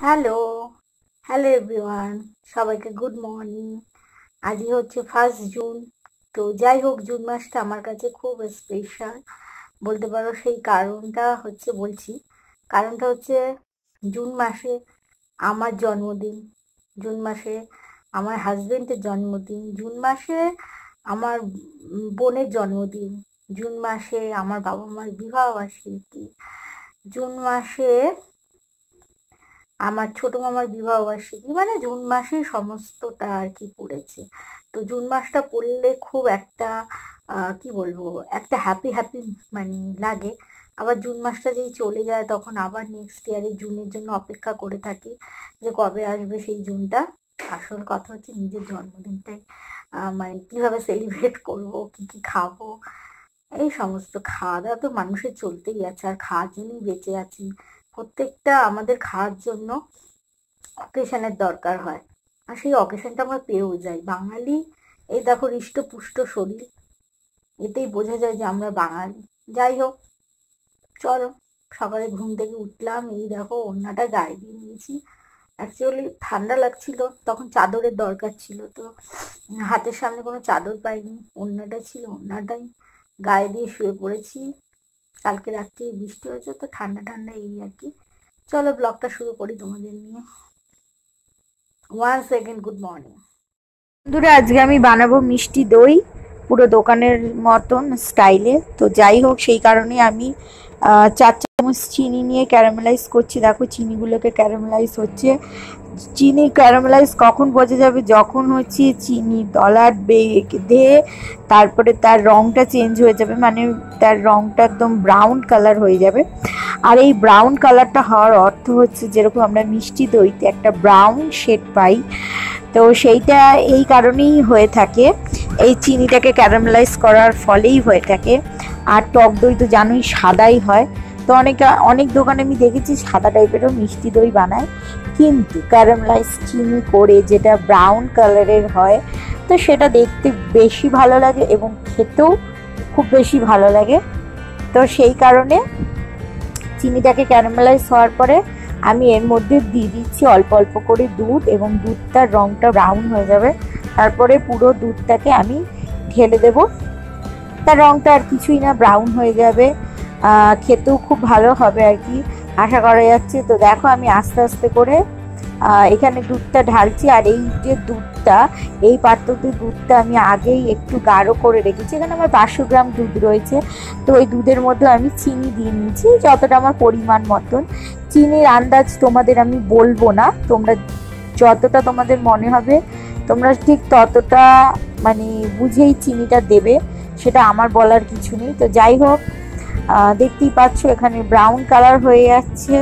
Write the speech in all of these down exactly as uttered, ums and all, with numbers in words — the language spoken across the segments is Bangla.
হ্যালো, হ্যালো এভরিওয়ান, সবাইকে গুড মর্নিং। আজকে হচ্ছে ফার্স্ট জুন। তো যাই হোক, জুন মাসটা আমার কাছে খুব স্পেশাল বলতে পারো। সেই কারণটা হচ্ছে বলছি কারণটা হচ্ছে জুন মাসে আমার জন্মদিন, জুন মাসে আমার হাজবেন্ডের জন্মদিন, জুন মাসে আমার উম, বোনের জন্মদিন, জুন মাসে আমার বাবা মার বিবাহ বার্ষিকী, জুন মাসে আমার ছোট মামার বিবাহ বার্ষিকী, মানে জুন মাসে সমস্তটা আর কি পড়েছে। তো জুন মাসটা পড়লে খুব একটা আহ, কি বলবো, একটা হ্যাপি হ্যাপি মানে লাগে। আবার জুন মাসটা যেই চলে যায় তখন আবার নেক্সট ইয়ারে জুনের জন্য অপেক্ষা করে থাকি যে কবে আসবে সেই জুনটা। আসল কথা হচ্ছে নিজের জন্মদিনটাই আহ, মানে কিভাবে সেলিব্রেট করব, কি কি খাবো, এই সমস্ত। খাওয়া দাওয়া তো মানুষের চলতেই আছে, আর খাওয়ার জন্যই বেঁচে আছি। প্রত্যেকটা আমাদের খাওয়ার জন্য অকেশনের দরকার হয়, আর সেই অকেশনটা আমরা পেয়েও যাই। বাঙালি, এই দেখো হৃষ্টপুষ্ট শরীর, এতেই বোঝা যায় যে আমরা বাঙালি। যাই হোক, চলো, সকালে ঘুম থেকে উঠলাম, এই দেখো ওড়নাটা গায়ে দিয়ে নিয়েছি। অ্যাকচুয়ালি ঠান্ডা লাগছিল, তখন চাদরের দরকার ছিল, তো হাতের সামনে কোনো চাদর পাইনি, ওড়নাটা ছিল, ওড়নাটাই গায়ে দিয়ে শুয়ে পড়েছি। কালকে রাত্রে বৃষ্টি হয়েছে তো ঠান্ডা ঠান্ডা এই আর কি। চলো ব্লগটা শুরু করি তোমাদের নিয়ে। ওয়ান সেকেন্ড, গুড মর্নিং বন্ধুরা। আজকে আমি বানাবো মিষ্টি দই, পুরো দোকানের মতন স্টাইলে। তো যাই হোক, সেই কারণে আমি আহ, চার চামচ চিনি নিয়ে ক্যারামেলাইজ করছি। দেখো চিনিগুলোকে ক্যারামেলাইজ হচ্ছে। চিনি ক্যারামেলাইজ কখন বোঝা যাবে? যখন হচ্ছে চিনি তলার বেঁধে তারপরে তার রংটা চেঞ্জ হয়ে যাবে, মানে তার রংটা একদম ব্রাউন কালার হয়ে যাবে। আর এই ব্রাউন কালারটা হওয়ার অর্থ হচ্ছে, যেরকম আমরা মিষ্টি দইতে একটা ব্রাউন শেড পাই, তো সেইটা এই কারণেই হয়ে থাকে, এই চিনিটাকে ক্যারামেলাইজ করার ফলেই হয়ে থাকে। আর টক দই তো জানোই সাদাই হয়, তো অনেক অনেক দোকানে আমি দেখেছি সাদা টাইপেরও মিষ্টি দই বানায়, কিন্তু ক্যারামেলাইজ চিনি করে যেটা ব্রাউন কালারের হয়, তো সেটা দেখতে বেশি ভালো লাগে এবং খেতেও খুব বেশি ভালো লাগে। তো সেই কারণে চিনিটাকে ক্যারামেলাইজ হওয়ার পরে আমি এর মধ্যে দিয়ে দিচ্ছি অল্প অল্প করে দুধ, এবং দুধটার রংটা ব্রাউন হয়ে যাবে। তারপরে পুরো দুধটাকে আমি ঢেলে দেব, তার রংটা আর কিছুই না, ব্রাউন হয়ে যাবে। খেতেও খুব ভালো হবে আর কি, আশা করা যাচ্ছে। তো দেখো আমি আস্তে আস্তে করে এখানে দুধটা ঢালছি। আর এই যে দুধটা, এই পাত্রতে দুধটা আমি আগেই একটু গাঢ় করে রেখেছি। এখানে আমার পাঁচশো গ্রাম দুধ রয়েছে, তো ওই দুধের মধ্যে আমি চিনি দিয়ে নিয়েছি যতটা আমার পরিমাণ মতন। চিনির আন্দাজ তোমাদের আমি বলবো না, তোমরা যতটা তোমাদের মনে হবে তোমরা ঠিক ততটা মানে বুঝেই চিনিটা দেবে, সেটা আমার বলার কিছু নেই। তো যাই হোক, দেখতেই পাচ্ছ এখানে ব্রাউন কালার হয়ে যাচ্ছে।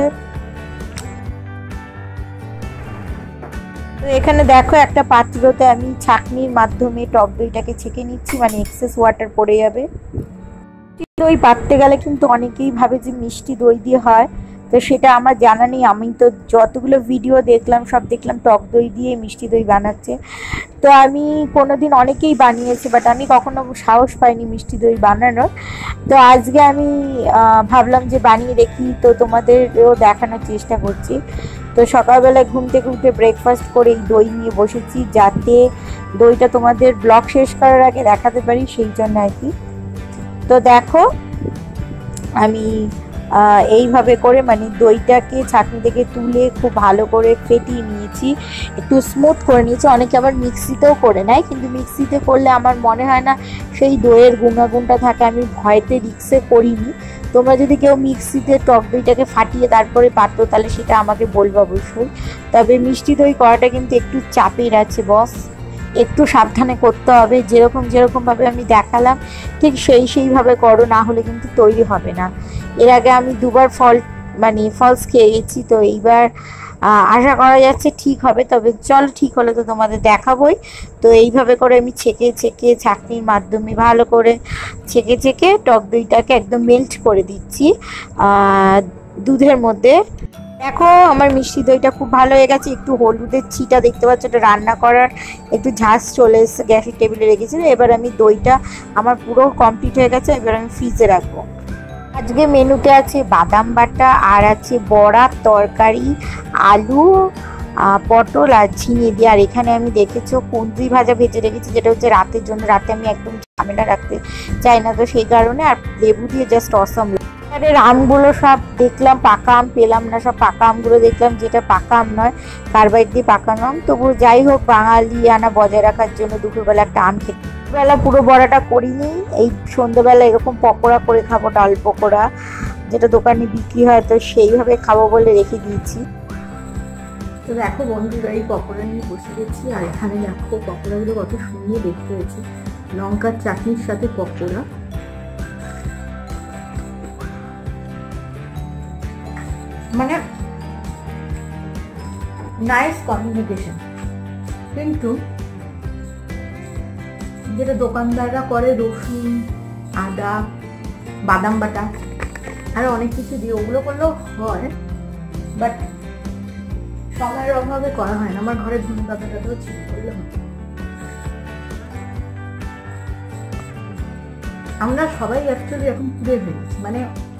তো এখানে দেখো একটা পাত্রতে আমি ছাঁকনির মাধ্যমে টক দইটাকে ছেঁকে নিচ্ছি, মানে এক্সেস ওয়াটার পড়ে যাবে। দই পাততে গেলে কিন্তু অনেকেই ভাবে যে মিষ্টি দই দিয়ে হয়, তো সেটা আমার জানা নেই। আমি তো যতগুলো ভিডিও দেখলাম সব দেখলাম টক দই দিয়ে মিষ্টি দই বানাচ্ছে। তো আমি কোনোদিন, অনেকেই বানিয়েছে, বাট আমি কখনো সাহস পাইনি মিষ্টি দই বানানোর। তো আজকে আমি ভাবলাম যে বানিয়ে দেখি, তো তোমাদেরও দেখানোর চেষ্টা করছি। তো সকালবেলায় ঘুম থেকে উঠে ব্রেকফাস্ট করে এই দই নিয়ে বসেছি, যাতে দইটা তোমাদের ব্লগ শেষ করার আগে দেখাতে পারি, সেই জন্য আর কি। তো দেখো আমি এইভাবে করে মানে দইটাকে ছাঁকনি থেকে তুলে খুব ভালো করে ফেটিয়ে নিয়েছি, একটু স্মুথ করে নিয়েছি। অনেকে আবার মিক্সিতেও করে নেয়, কিন্তু মিক্সিতে করলে আমার মনে হয় না সেই দইয়ের গুণাগুণটা থাকে, আমি ভয়তে রিক্সে করিনি। তোমরা যদি কেউ মিক্সিতে টক দইটাকে ফাটিয়ে তারপরে পাতো, তাহলে সেটা আমাকে বলবো অবশ্যই। তবে মিষ্টি দই করাটা কিন্তু একটু চাপের আছে বস, একটু সাবধানে করতে হবে। যেরকম যেরকমভাবে আমি দেখালাম ঠিক সেই সেইভাবে করো, না হলে কিন্তু তৈরি হবে না। এর আগে আমি দুবার ফল মানে ফলস খেয়ে গেছি, তো এইবার আশা করা যাচ্ছে ঠিক হবে। তবে চল, ঠিক হলে তো তোমাদের দেখাবোই। তো এইভাবে করে আমি ছেঁকে ছেঁকে ছাঁকনির মাধ্যমে ভালো করে ছেঁকে ছেঁকে টক দইটাকে একদম মেল্ট করে দিচ্ছি দুধের মধ্যে। দেখো আমার মিষ্টি দইটা খুব ভালো হয়ে গেছে। একটু হলুদের ছিটা দেখতে পাচ্ছ, এটা রান্না করার একটু ঝাঁস চলে এসেছে, গ্যাসের টেবিলে রেখেছি। এবার আমি দইটা আমার পুরো কমপ্লিট হয়ে গেছে, এবার আমি ফ্রিজে রাখবো। আর আজকে মেনুতে আছে বাদাম বাটা আর আছে বড়া, তরকারি, আলু, পটল আর ঝিঙে দিয়ে। আর এখানে আমি দেখেছো কুঁদরি ভাজা ভেজে রেখেছি, যেটা হচ্ছে রাতের জন্য। রাতে আমি একদম ঝামেলা রাখতে চাই না, তো সেই কারণে। আর লেবু দিয়ে জাস্ট অসম। এবারের আমগুলো সব দেখলাম পাকা আম, পেলাম না। সব পাকা আমগুলো দেখলাম যেটা পাকা আম নয়, কার্বাইড দিয়ে পাকানো আম। তবু যাই হোক, বাঙালি আনা বজায় রাখার জন্য দুপুরবেলা একটা আম খেতে। বেলা পুরো বড়াটা করিনি, এই সন্ধ্যেবেলা এরকম পকোড়া করে খাবো, ডাল পকোড়া, যেটা দোকানে বিক্রি হয়, তো সেইভাবে খাবো বলে রেখে দিয়েছি। তো দেখো বন্ধুরা, এই পকোড়া নিয়ে বসে গেছি। আর এখানে দেখো পকোড়াগুলো কত সুন্দর দেখতে হয়েছে, লঙ্কার চাটনির সাথে পকোড়া। মানে নাইস কম্বিনেশন। কিন্তু যেটা দোকানদাররা করে রসুন, আদা, বাদাম বাটা আর অনেক কিছু দিয়ে, ওগুলো করলেও হয়, বাট সময়ের অভাবে করা হয় না। আমার ঘরে ধনে পাতাটাও ছিল, করলে হতো। আমরা সবাই অ্যাকচুয়ালি এখন পুড়ে ফেলেছি, মানে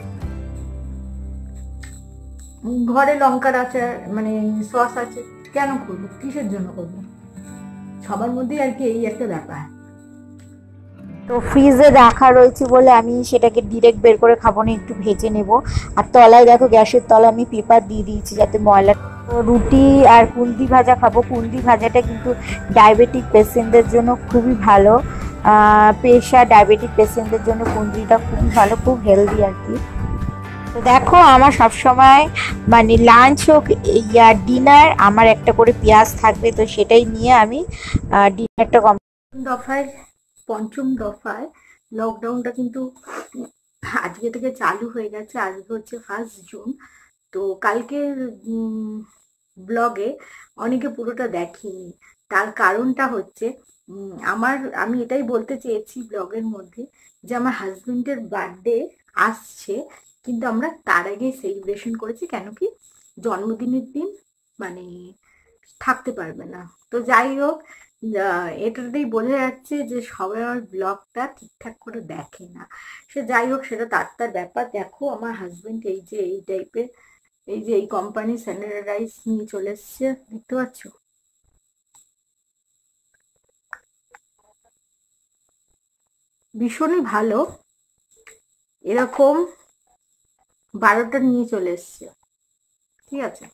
ঘরে লঙ্কার আছে, মানে সস আছে, কেন করবো, কিসের জন্য করবো, সবার মধ্যেই আর কি এই একটা ব্যাপার। তো ফ্রিজে রাখা রয়েছে বলে আমি সেটাকে ডিরেক্ট বের করে খাবো না, একটু ভেজে নেব। আর তলায় দেখো, গ্যাসের তলায় আমি পেপার দিয়ে দিয়েছি যাতে ময়লা। তো রুটি আর কুন্দি ভাজা খাবো। কুন্দি ভাজাটা কিন্তু ডায়াবেটিক পেশেন্টদের জন্য খুবই ভালো, প্রেশার ডায়াবেটিক পেশেন্টদের জন্য কুন্দিটা খুবই ভালো, খুব হেলদি আর কি। তো দেখো, আমার সবসময় মানে লাঞ্চ হোক ইয়া ডিনার, আমার একটা করে পেঁয়াজ থাকবে, তো সেটাই নিয়ে আমি ডিনারটা কম। দফায় পঞ্চম দফায় লকডাউনটা কিন্তু আজকে থেকে চালু হয়ে গেছে। আজকে হচ্ছে ফার্স্ট জুন। তো কালকের ব্লগে অনেকে পুরোটা দেখেনি, তার কারণটা হচ্ছে আমার, আমি এটাই বলতে চেয়েছি ব্লগের মধ্যে, যে আমার হাজবেন্ডের বার্থডে আসছে, কিন্তু আমরা তার আগে সেলিব্রেশন করেছি। কেন কি, জন্মদিনের দিন মানে থাকতে পারবে না। তো যাই হোক, এটাতেই বোঝা যাচ্ছে যে সবাই আমার ব্লগটা ঠিকঠাক করে দেখে না। সে যাই হোক, সেটা তার তার ব্যাপার। দেখো আমার হাজবেন্ড এই যে এই টাইপের, এই যে এই কোম্পানি স্যানিটাইজ নিয়ে চলে এসছে, দেখতে পাচ্ছ? ভীষণই ভালো, এরকম বারোটা নিয়ে চলে এসছে, ঠিক আছে।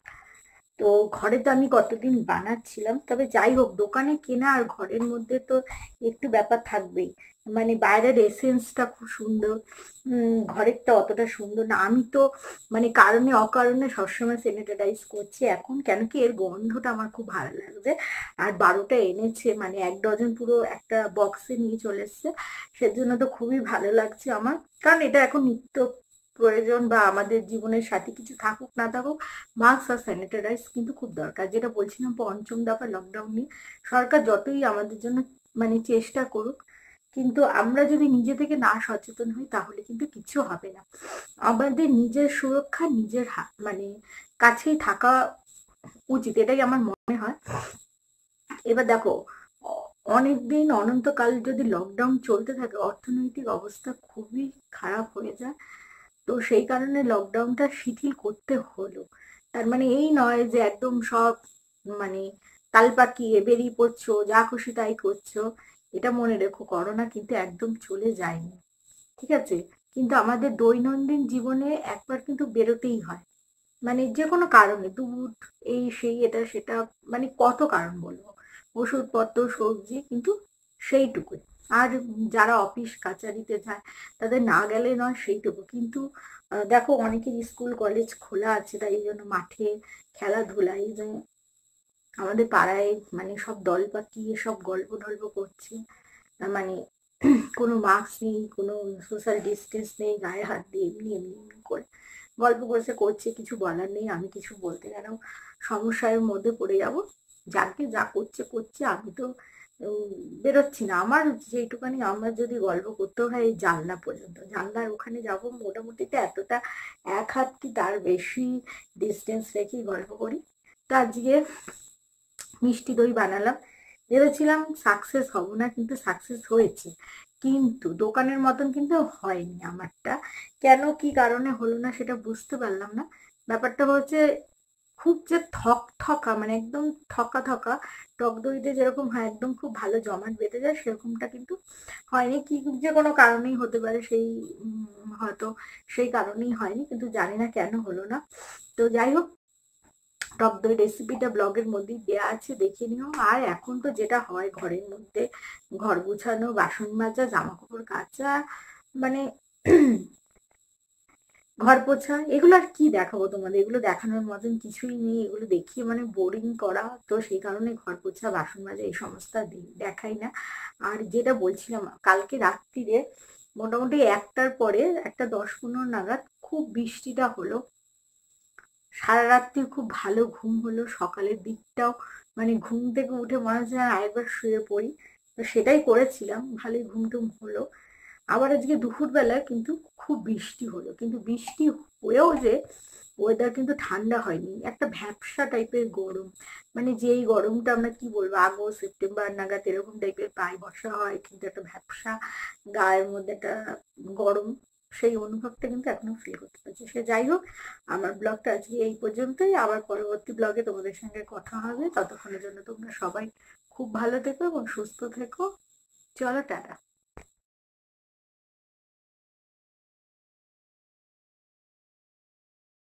তো ঘরে তো আমি কতদিন বানাচ্ছিলাম, তবে যাই হোক, দোকানে কেনা আর ঘরের মধ্যে তো একটু ব্যাপার থাকবেই। মানে বাইরের এসেন্সটা খুব সুন্দর, ঘরেরটা অতটা সুন্দর না। আমি তো মানে কারণে অকারণে সবসময় স্যানিটাইজ করছি এখন, কেন কি এর গন্ধটা আমার খুব ভালো লাগছে। আর বারোটা এনেছে, মানে এক ডজন পুরো একটা বক্সে নিয়ে চলে এসছে, সেজন্য তো খুবই ভালো লাগছে আমার। কারণ এটা এখন নিত্য প্রয়োজন, বা আমাদের জীবনের সাথে কিছু থাকুক না থাকুক, মাস্ক আর স্যানিটাইজ কিন্তু খুব দরকার। যেটা বলছিলাম পঞ্চম দফা লকডাউন নিয়ে, সরকার যতই আমাদের জন্য মানে চেষ্টা করুক, কিন্তু আমরা যদি নিজে থেকে না সচেতন হই তাহলে কিন্তু কিছু হবে না। আমাদের নিজের সুরক্ষা নিজের হাত মানে কাছেই থাকা উচিত, এটাই আমার মনে হয়। এবার দেখো, অনেকদিন অনন্তকাল যদি লকডাউন চলতে থাকে, অর্থনৈতিক অবস্থা খুবই খারাপ হয়ে যায়। তো সেই কারণে লকডাউনটা শিথিল করতে হলো। তার মানে এই নয় যে একদম সব মানে তাল পাকিয়ে বেরিয়ে পড়ছো, যা খুশি তাই করছো। এটা মনে রেখো, করোনা কিন্তু একদম চলে যায়নি, ঠিক আছে। কিন্তু আমাদের দৈনন্দিন জীবনে একবার কিন্তু বেরোতেই হয়, মানে যে কোনো কারণে, দুধ এই সেই এটা সেটা, মানে কত কারণ বলবো, ওষুধপত্র সবজি, কিন্তু সেইটুকুই। আর যারা অফিস কাচারিতে যায় তাদের না গেলে নয়, সেইটুকু। কিন্তু দেখো, অনেকের স্কুল কলেজ খোলা আছে, তাই জন্য মাঠে খেলাধুলা, এই যে আমাদের পাড়ায় মানে সব দল পাকিয়ে সব গল্প টল্প করছে, মানে কোনো মাস্ক নেই, কোনো সোশ্যাল ডিস্টেন্স নেই, গায়ে হাত দিয়ে এমনি এমনি এমনি করে গল্প করছে করছে কিছু বলার নেই। আমি কিছু বলতে গেলেও সমস্যার মধ্যে পড়ে যাব। যাকে যা করছে করছে, আমি তো বেরোচ্ছি না। আমার যেটুকানি, আমার যদি গল্প করতে হয় এই জানলা পর্যন্ত, জানলার ওখানে যাব, মোটামুটিতে এতটা এক হাত কি তার বেশি ডিস্টেন্স রেখেই গল্প করি। তো আজকে মিষ্টি দই বানালাম, ভেবেছিলাম সাকসেস হব না, কিন্তু সাকসেস হয়েছে, কিন্তু দোকানের মতন কিন্তু হয়নি আমারটা। কেন কি কারণে হলো না সেটা বুঝতে পারলাম না। ব্যাপারটা হচ্ছে খুব যে থক থকা, মানে একদম থকা থকা টক দইতে যেরকম হয় একদম খুব ভালো জমাট বেঁধে যায়, সেরকমটা কিন্তু হয়নি। কি যে কোনো কারণেই হতে পারে, সেই উম, হয়তো সেই কারণেই হয়নি, কিন্তু জানি না কেন হলো না। তো যাই হোক, টক দই রেসিপিটা ব্লগের মধ্যেই দেওয়া আছে, দেখে নিও। আর এখন তো যেটা হয় ঘরের মধ্যে, ঘর গুছানো, বাসন মাজা, জামা কাপড় কাচা, মানে ঘর পোছা, এগুলো আর কি দেখাবো তোমাদের, এগুলো দেখানোর মতন কিছুই নেই, এগুলো দেখিয়ে মানে বোরিং করা, তো সেই কারণে ঘর পোছা, বাসন মাজা এই সমস্ত আর দে- দেখাই না। আর যেটা বলছিলাম, কালকে রাত্রিরে মোটামুটি একটার পরে, একটা দশ পনেরো নাগাদ খুব বৃষ্টিটা হলো, সারা রাত্রি খুব ভালো ঘুম হলো, সকালের দিকটাও মানে ঘুম থেকে উঠে মনে হচ্ছে যেন আরেকবার শুয়ে পড়ি, তো সেটাই করেছিলাম, ভালোই ঘুম টুম হলো। আবার আজকে দুপুরবেলা কিন্তু খুব বৃষ্টি হলো, কিন্তু বৃষ্টি হয়েও যে ওয়েদার কিন্তু ঠান্ডা হয়নি, একটা ভ্যাপসা টাইপের গরম, মানে যেই গরমটা আমরা কি বলবো আগস্ট সেপ্টেম্বর নাগাদ এরকম টাইপের পাই, বর্ষা হয় কিন্তু একটা ভ্যাপসা গায়ের মধ্যে একটা গরম, সেই অনুভবটা কিন্তু এখনো ফিল করতে পারছি। সে যাই হোক, আমার ব্লগটা আজকে এই পর্যন্তই, আবার পরবর্তী ব্লগে তোমাদের সঙ্গে কথা হবে, ততক্ষণের জন্য তোমরা সবাই খুব ভালো থেকো এবং সুস্থ থেকো। চলো, টাটা।